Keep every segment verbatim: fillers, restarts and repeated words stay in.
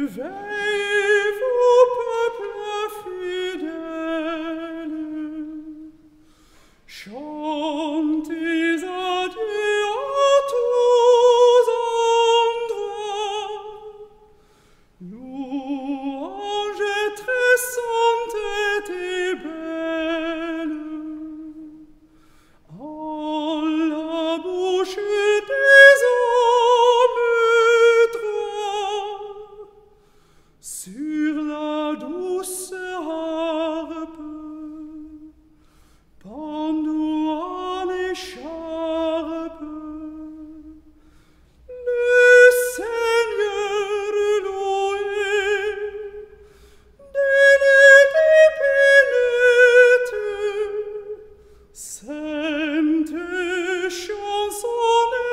Éveillez-vous, peuple fidèle, chantez adieu à tous endroits, louange très sainte et belle, en la bouche des hommes droits, sur la douce harpe, pendue à l'écharpe, le Seigneur loué, délai d'épinette, sainte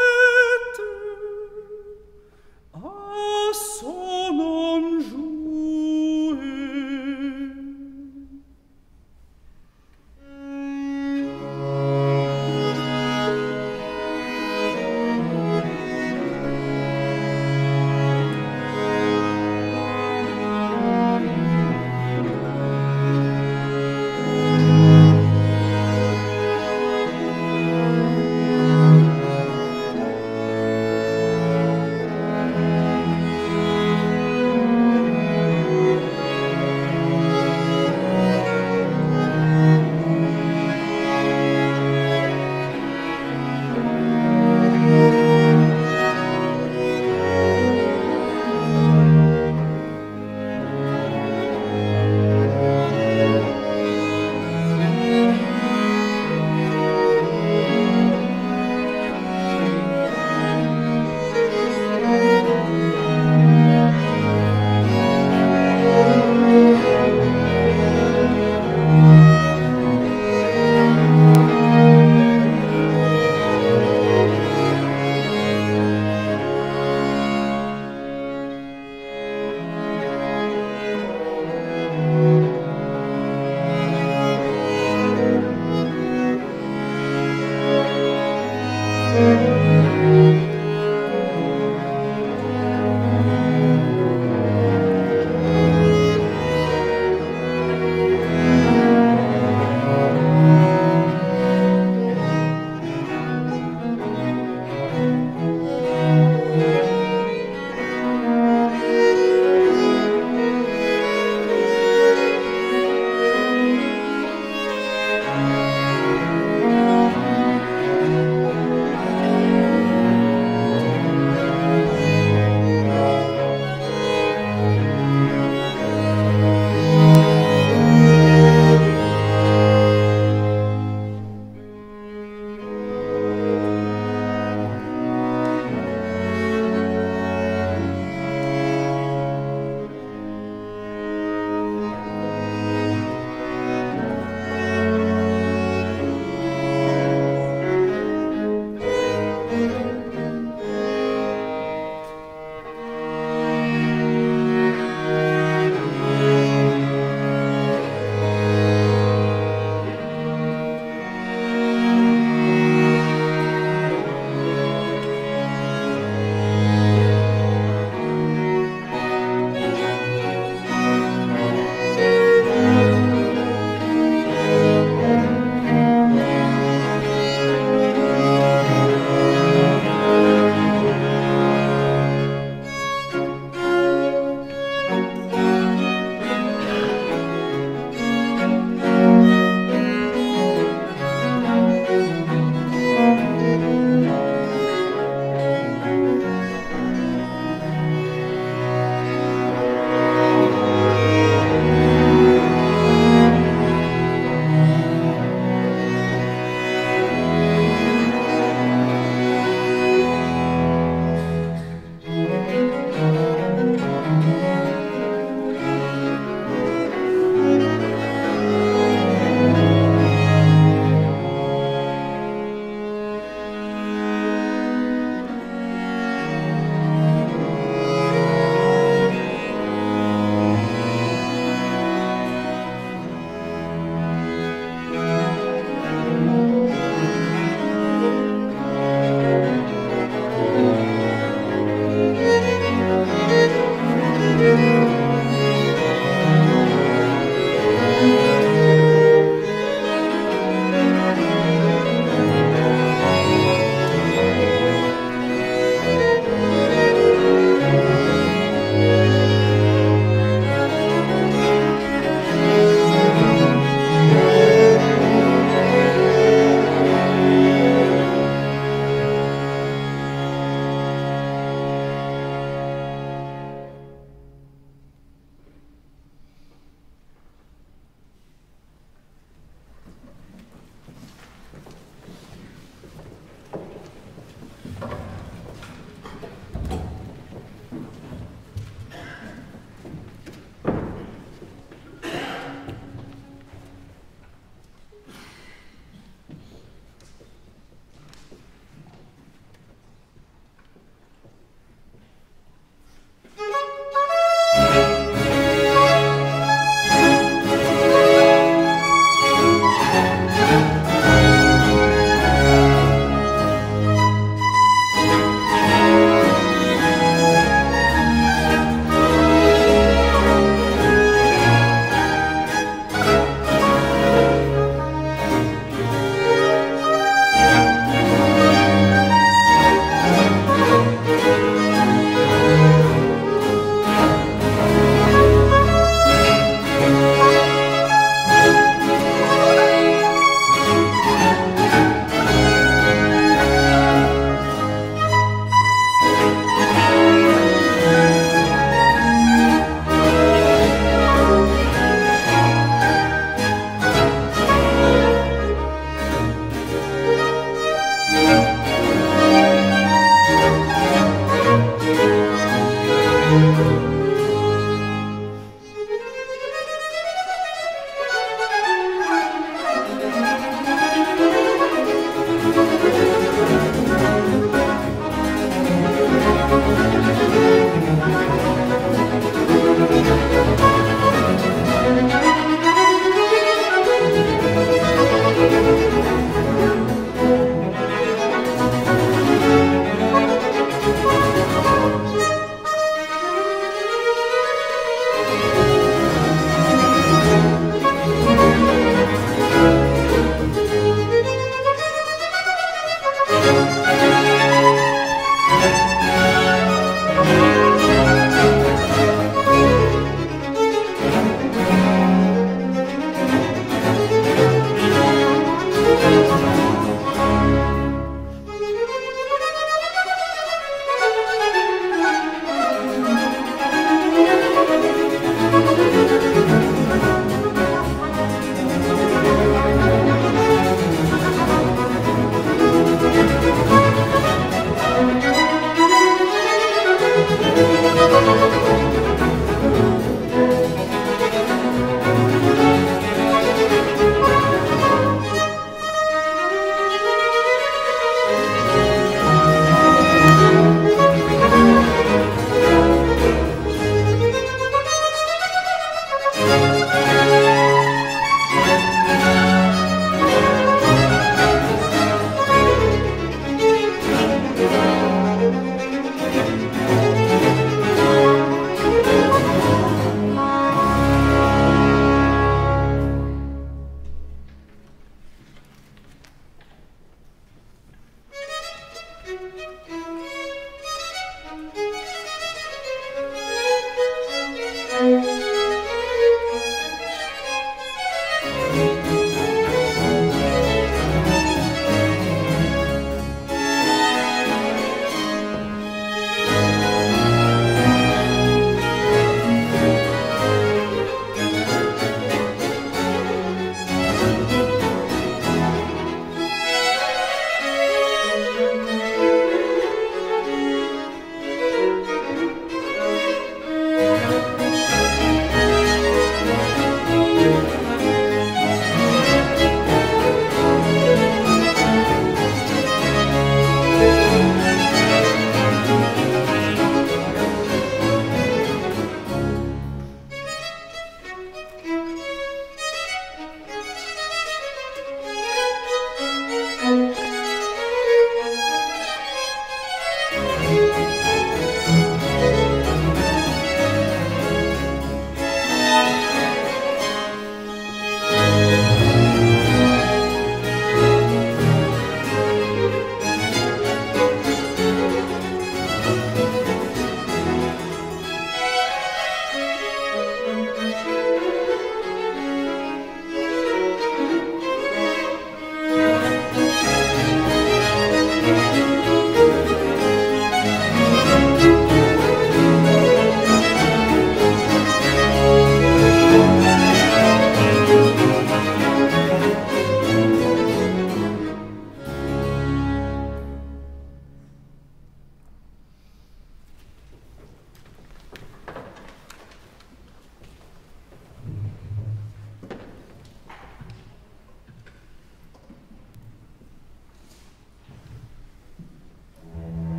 chansonnette, à son nom joue.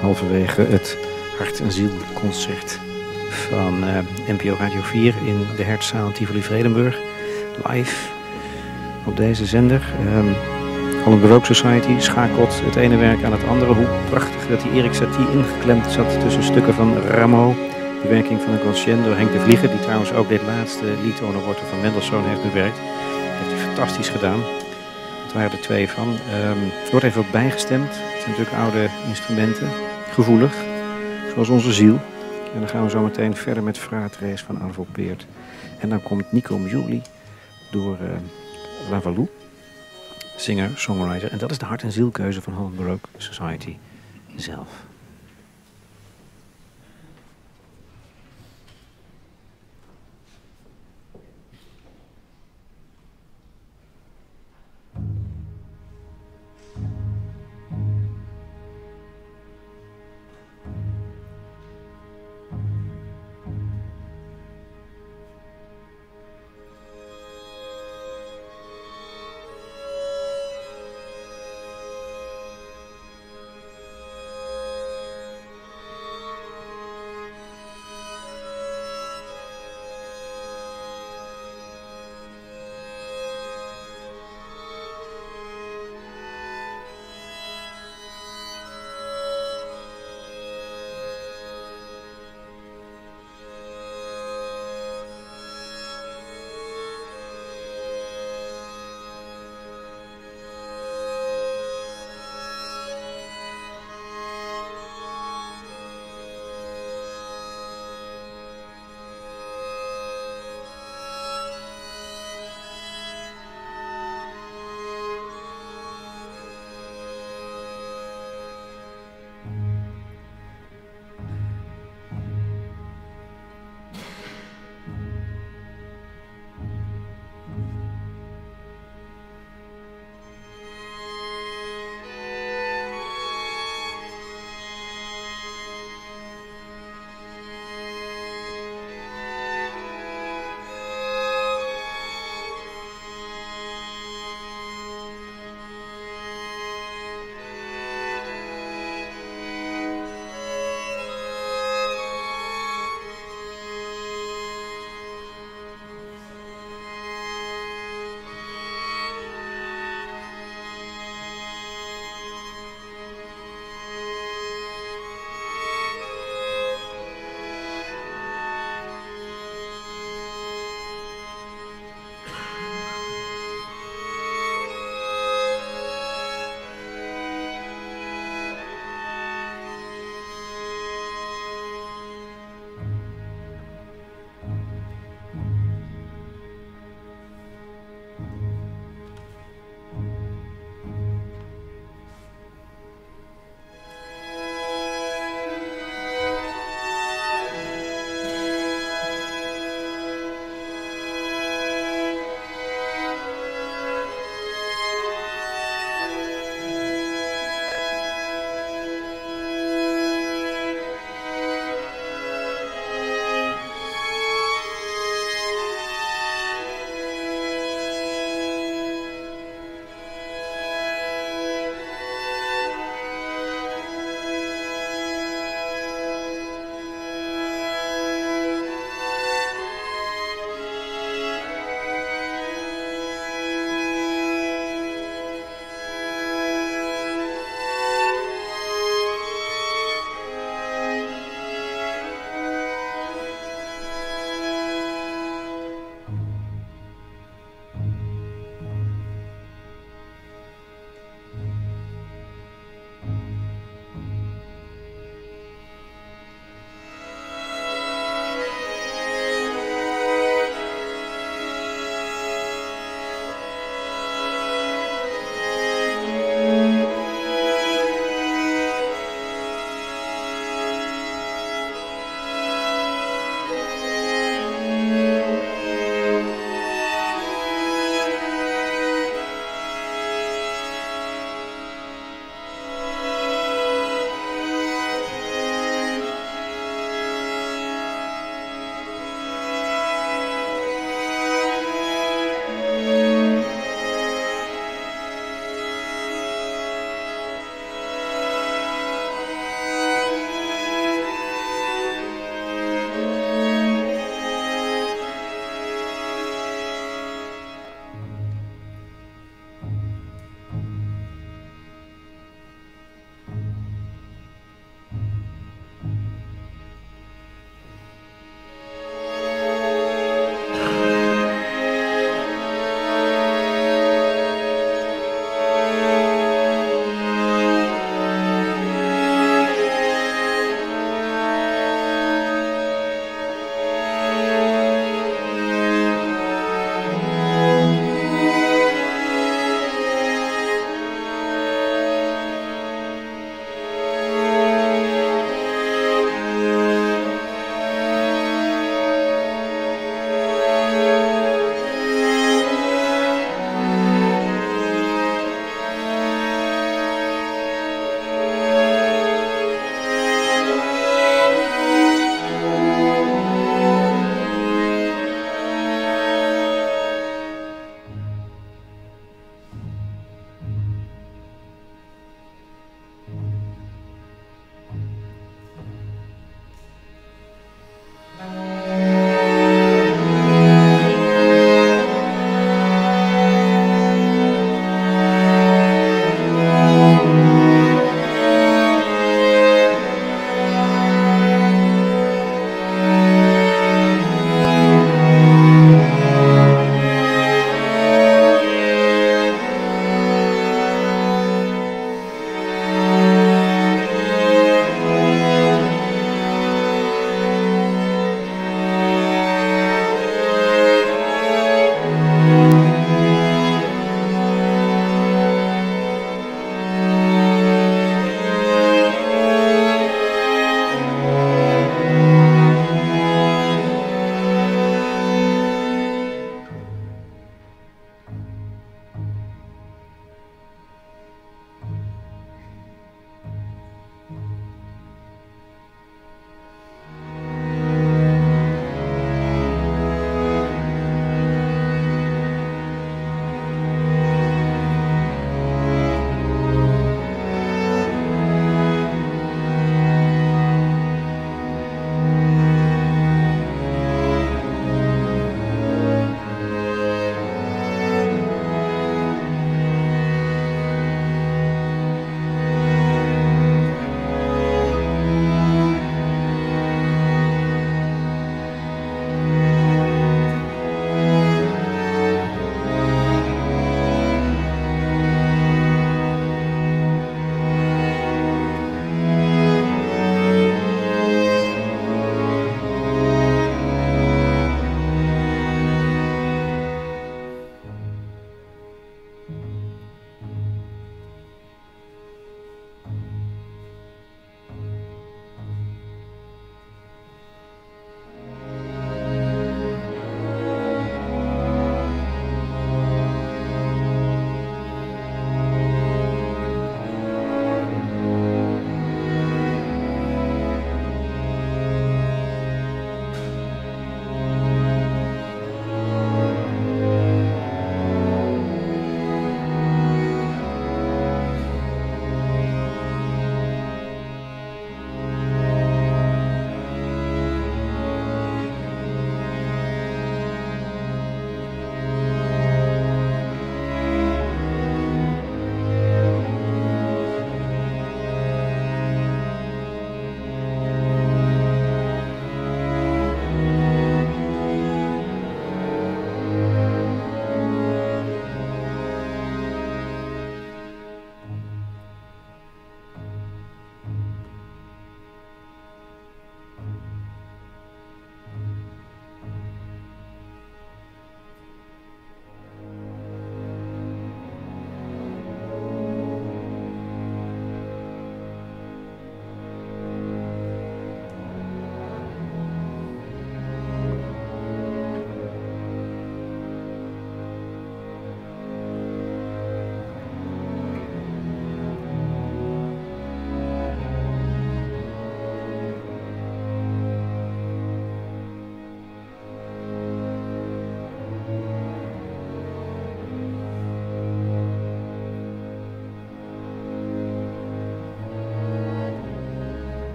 halverwege het Hart en Ziel concert van uh, N P O Radio vier in de Hertzaal Tivoli-Vredenburg. Live op deze zender. Um, Holland Baroque Society schakelt het ene werk aan het andere. Hoe prachtig dat die Erik Satie ingeklemd zat tussen stukken van Rameau. De werking van een Conscient door Henk de Vlieger, die trouwens ook dit laatste liedtonerwortel van Mendelssohn heeft bewerkt. Dat heeft hij fantastisch gedaan. Dat waren er twee van. Um, er wordt even wat bijgestemd. Het zijn natuurlijk oude instrumenten. Gevoelig, zoals onze ziel. En dan gaan we zo meteen verder met Fratrace van Arvo Pärt. En dan komt Nico Muhly door uh, Lavalou, singer, songwriter. En dat is de hart- en zielkeuze van Holland Baroque Society zelf.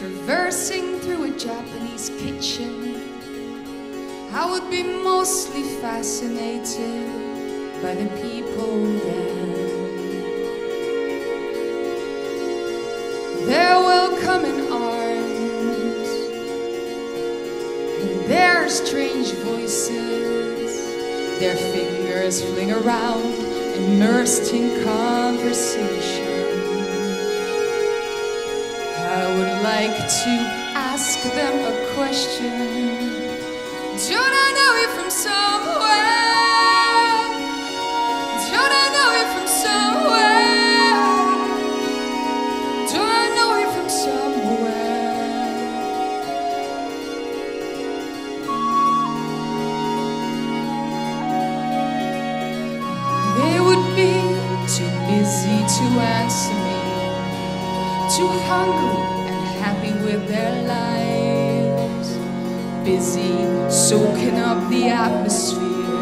traversing through a Japanese kitchen, I would be mostly fascinated by the people there. Their welcoming arms and their strange voices, their fingers fling around, immersed in conversation. I would like to ask them a question. Don't I know you from somewhere? Don't I know you from somewhere? Don't I know you from somewhere? They would be too busy to answer me, too hungry and happy with their lives, busy soaking up the atmosphere.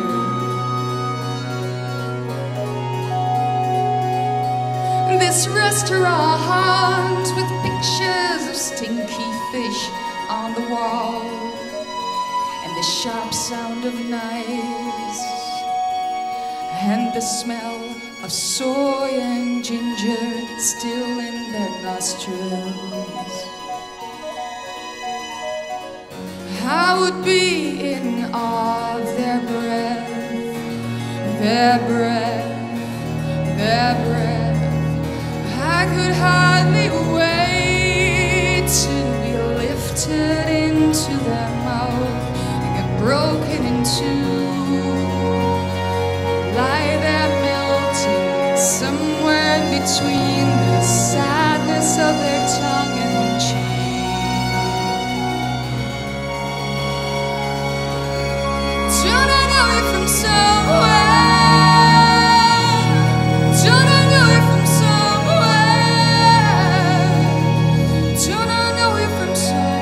This restaurant with pictures of stinky fish on the wall and the sharp sound of knives and the smell of soy and ginger still in their nostrils. I would be in awe of their breath, their breath, their breath. I could hardly wait to be lifted into their mouth and get broken in two, lie there melting somewhere between the sadness of their tongue and cheek. Don't I know you from somewhere? Don't I know you from somewhere? Don't I know you from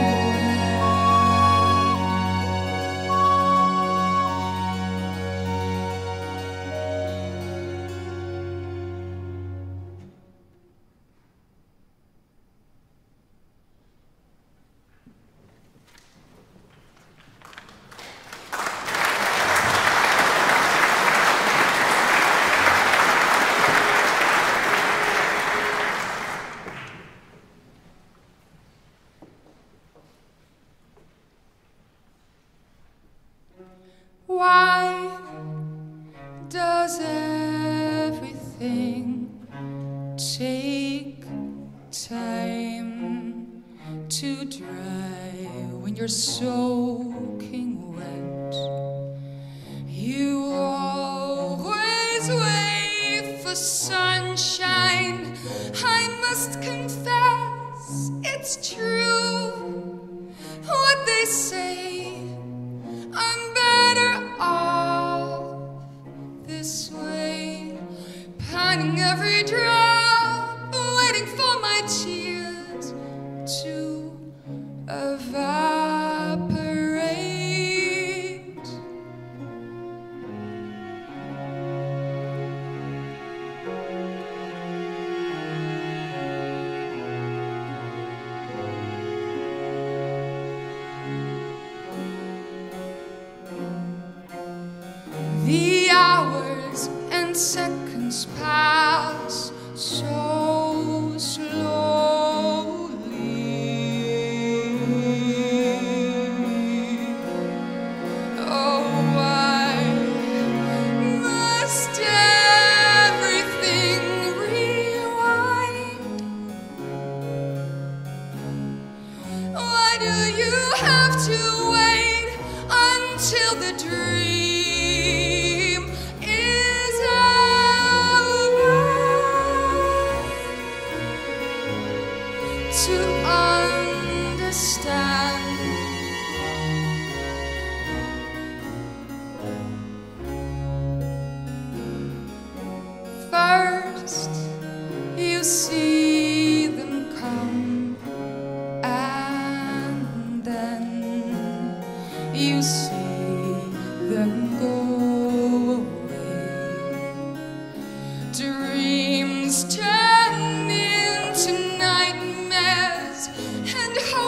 Why does everything take time to dry when you're soaking wet? You always wait for sunshine. I must confess, it's true what they say. I'm better off this way, pining every drop, waiting for my tears to evaporate. The hours and seconds pass so slowly. Oh, why must everything rewind? Why do you have to wait until the dream to understand? First, you see them come, and then you see them go away. Dreams turn into nightmares and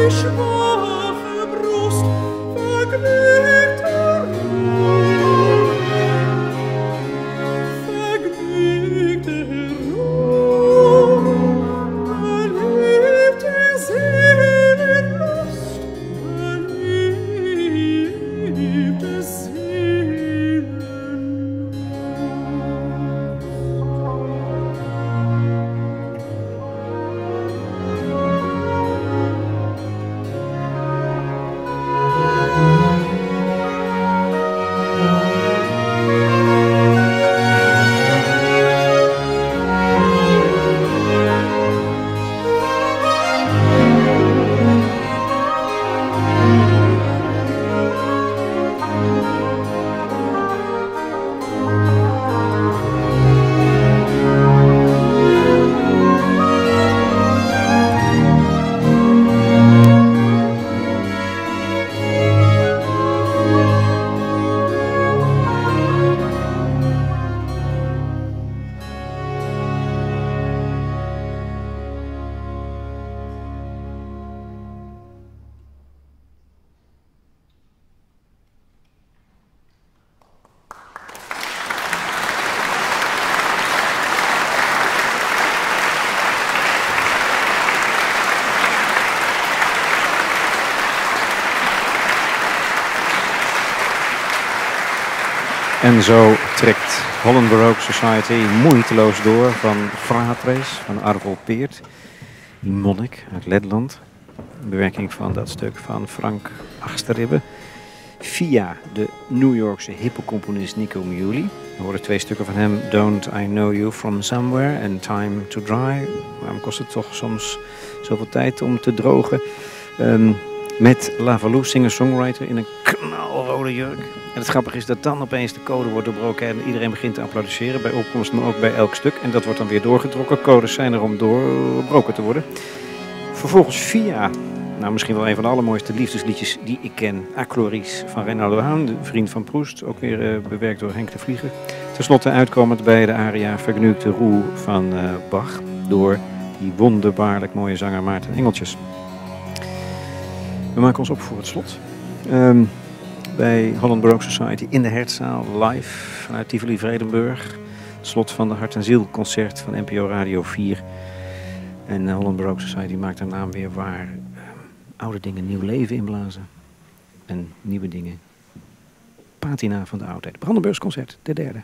En zo trekt Holland Baroque Society moeiteloos door van Fratres, van Arvo Pärt, die monnik uit Letland. Een bewerking van dat stuk van Frank Achterribbe. Via de New Yorkse hippocomponist Nico Muhly. We horen twee stukken van hem, Don't I Know You From Somewhere en Time to Dry. Waarom kost het toch soms zoveel tijd om te drogen? Um, met Lavalou, singer-songwriter in een knalrode jurk. En het grappige is dat dan opeens de code wordt doorbroken en iedereen begint te applaudisseren bij opkomst, maar ook bij elk stuk. En dat wordt dan weer doorgetrokken. Codes zijn er om doorbroken te worden. Vervolgens via, nou misschien wel een van de allermooiste liefdesliedjes die ik ken, Acloris van Reynaldo Haan, de vriend van Proest, ook weer uh, bewerkt door Henk de Vlieger. Ten slotte uitkomend bij de aria Vergnügte Ruhe van uh, Bach door die wonderbaarlijk mooie zanger Maarten Engeltjes. We maken ons op voor het slot. Um, bij Holland Baroque Society in de Hertzaal, live vanuit Tivoli Vredenburg. Het slot van de Hart en Ziel concert van N P O Radio vier. En uh, Holland Baroque Society maakt haar naam weer waar. Uh, oude dingen nieuw leven inblazen. En nieuwe dingen. Patina van de oudheid. Brandenburgsconcert, de derde.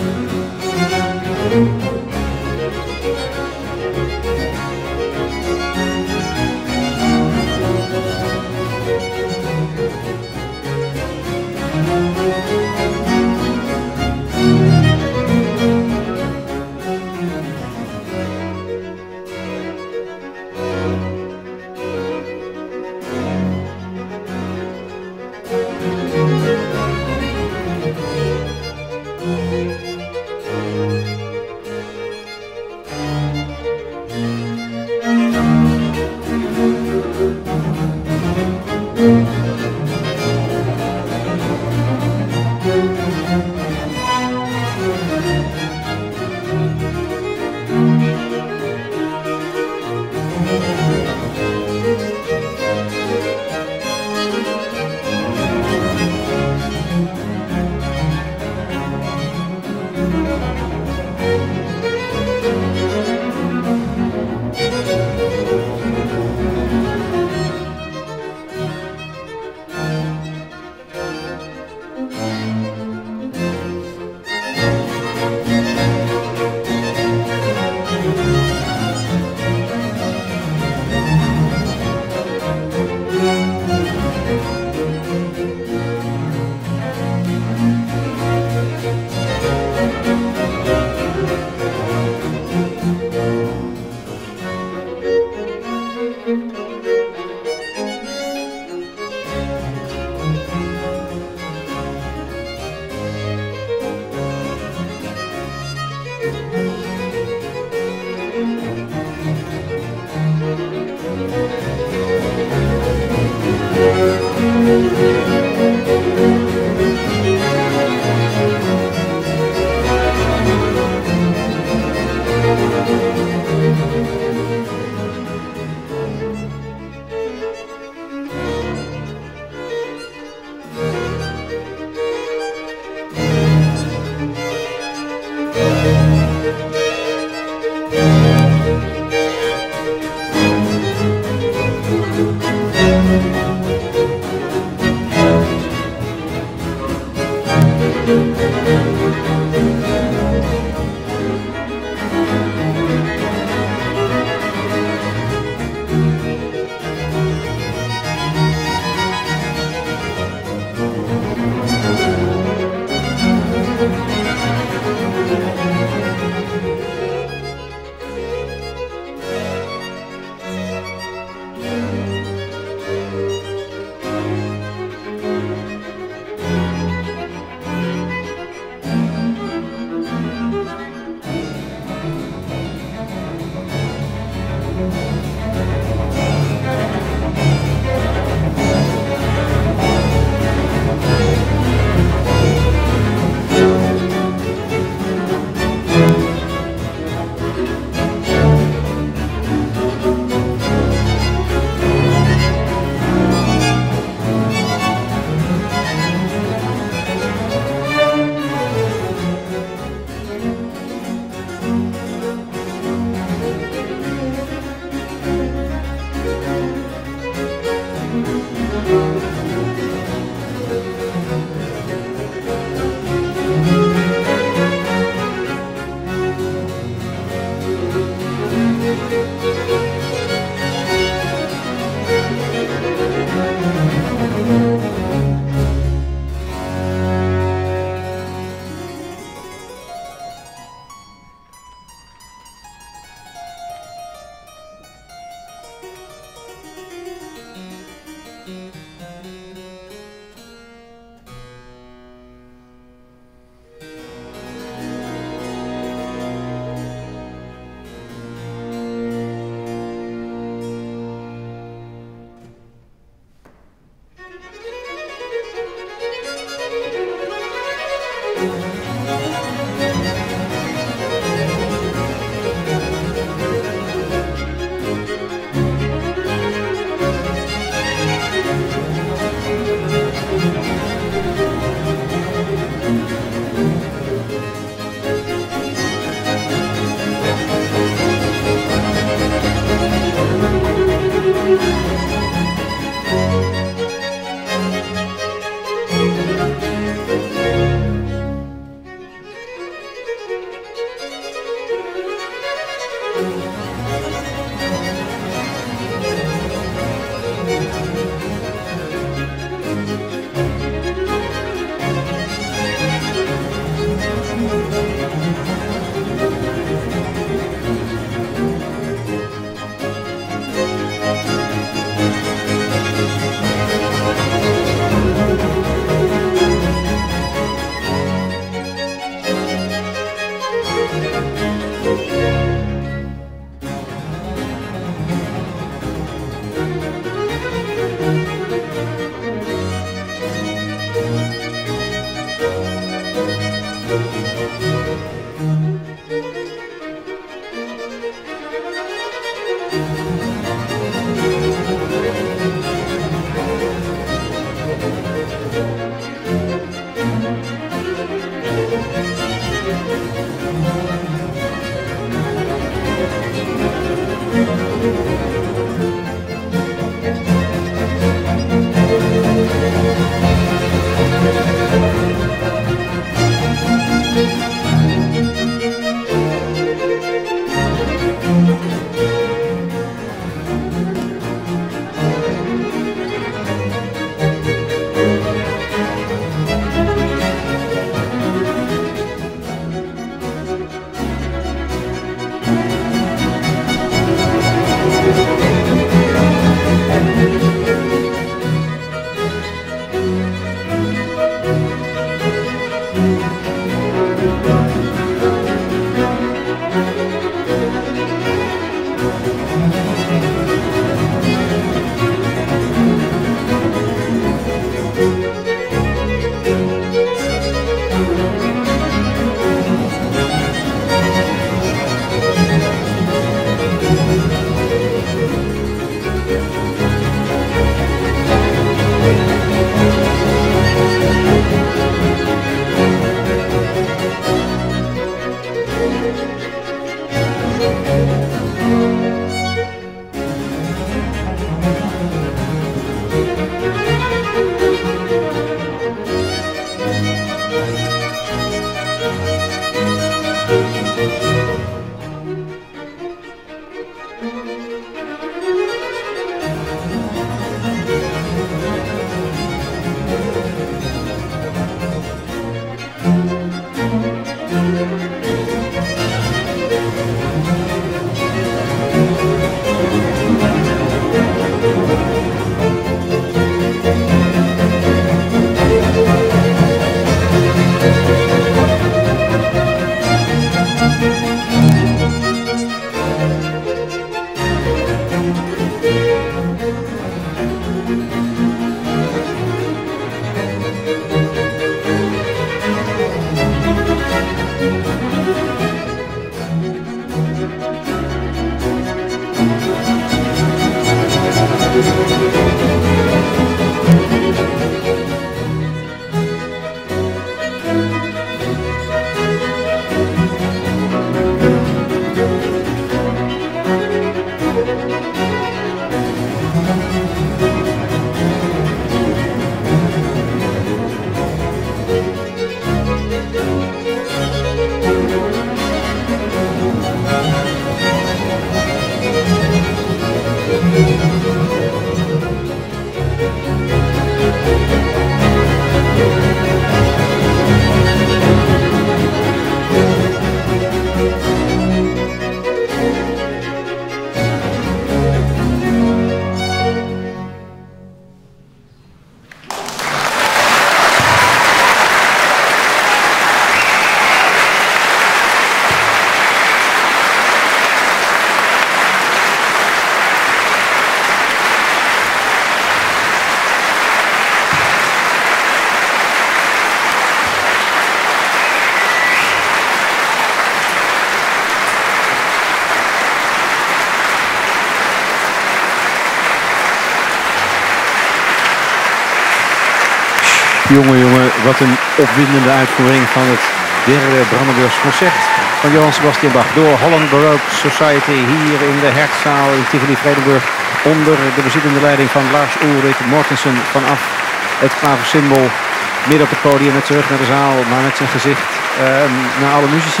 Jongen, jongen, wat een opwindende uitvoering van het derde Brandenburgs concert van Johann Sebastian Bach door Holland Baroque Society hier in de Hertzaal in Tivoli Vredenburg onder de bezittende leiding van Lars Ulrich Mortensen vanaf het klaversymbol midden op het podium met zijn rug naar de zaal, maar met zijn gezicht uh, naar alle muzici.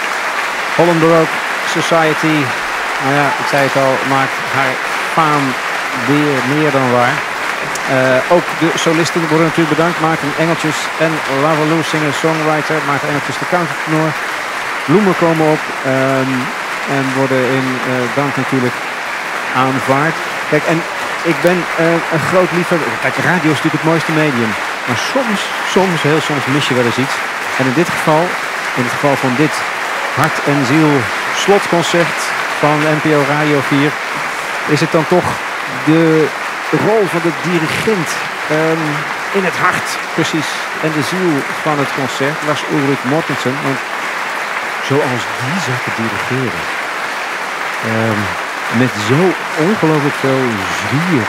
Holland Baroque Society, nou ja, ik zei het al, maakt haar faam weer meer dan waar. Uh, ook de solisten worden natuurlijk bedankt. Maarten Engeltjes en Lava Lou, singer-songwriter. Maarten Engeltjes, de countertenor. Bloemen komen op um, en worden in uh, dank natuurlijk aanvaard. Kijk, en ik ben uh, een groot liefhebber. Kijk, radio is natuurlijk het mooiste medium. Maar soms, soms, heel soms mis je wel eens iets. En in dit geval, in het geval van dit hart en ziel slotconcert van N P O Radio vier, is het dan toch de rol van de dirigent um, in het hart, precies. En de ziel van het concert, Lars Ulrich Mortensen. Want zoals die zat te dirigeren, um, met zo ongelooflijk veel zwier.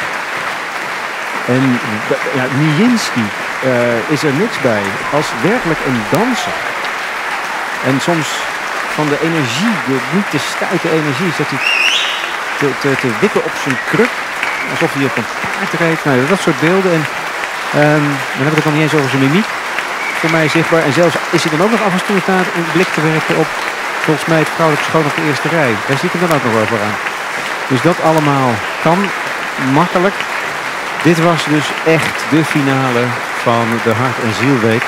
En ja, Nijinsky uh, is er niks bij, als werkelijk een danser. En soms van de energie, de niet te stuiten energie, zat hij te, te, te wippen op zijn kruk. Alsof hij op een paard reed. Nou, dat soort beelden. En um, dan heb ik het nog niet eens over zijn mimiek. Voor mij zichtbaar. En zelfs is hij dan ook nog af en toe in staat een blik te werpen op, volgens mij, het vrouwelijke schoon op de eerste rij. Daar zie ik hem dan ook nog over aan. Dus dat allemaal kan makkelijk. Dit was dus echt de finale van de Hart en Zielweek.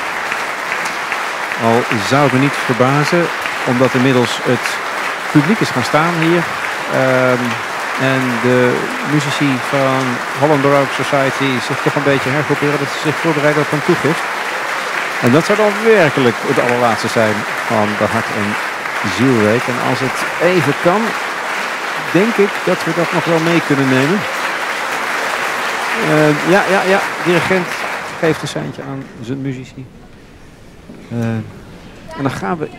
Al zou het me niet verbazen, omdat inmiddels het publiek is gaan staan hier. Um, En de muzici van Holland Baroque Society zich toch een beetje hergroeperen, dat ze zich voorbereiden op een toegift. En dat zou dan werkelijk het allerlaatste zijn van de Hart en Zielweek. En als het even kan, denk ik dat we dat nog wel mee kunnen nemen. Uh, ja, ja, ja, dirigent geeft een seintje aan zijn muzici. Uh, en dan gaan we...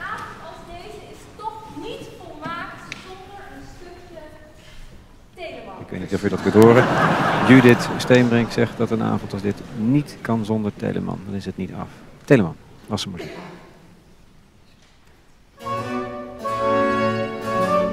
Ik weet niet of u dat kunt horen. Judith Steenbrink zegt dat een avond als dit niet kan zonder Telemann. Dan is het niet af. Telemann, was er maar.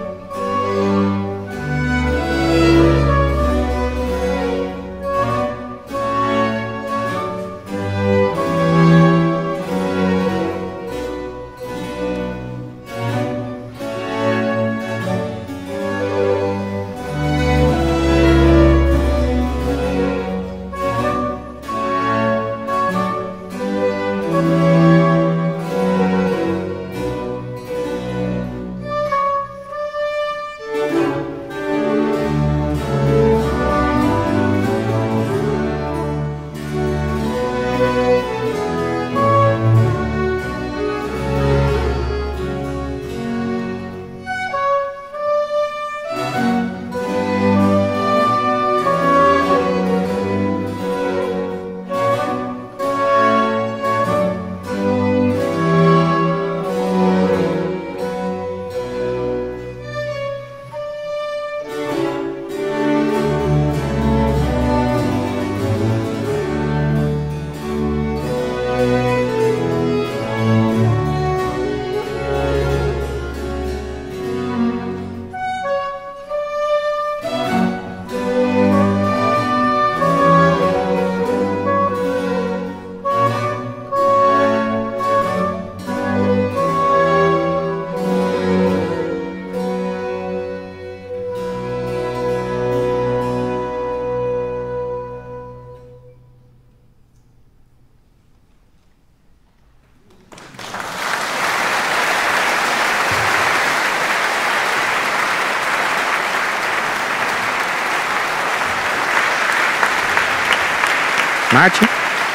Maartje.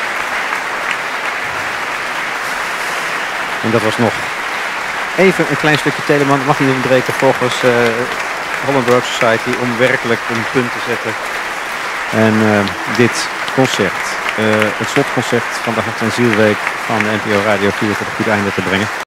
En dat was nog even een klein stukje Telemann. Mag niet ontbreken volgens uh, Holland Baroque Society om werkelijk een punt te zetten. En uh, dit concert, uh, het slotconcert van de Hart en Zielweek van de N P O Radio vier tot een goed einde te brengen.